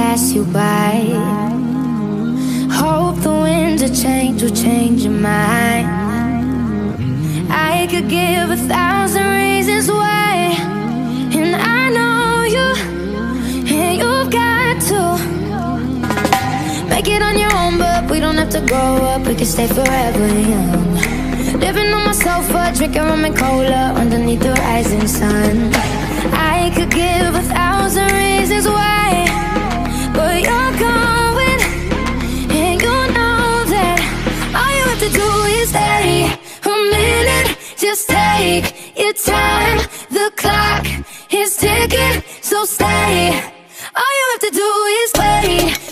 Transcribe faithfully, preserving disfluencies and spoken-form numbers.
pass you by. Hope the winds of change will change your mind. I could give a thousand reasons why, and I know you, and you've got to make it on your own, but we don't have to grow up, we can stay forever young. Living on my sofa, drinking rum and cola underneath the rising sun. I could give a thousand reasons why, but you're going, and you know that all you have to do is stay a minute. Just take your time, the clock is ticking, so stay. All you have to do is wait.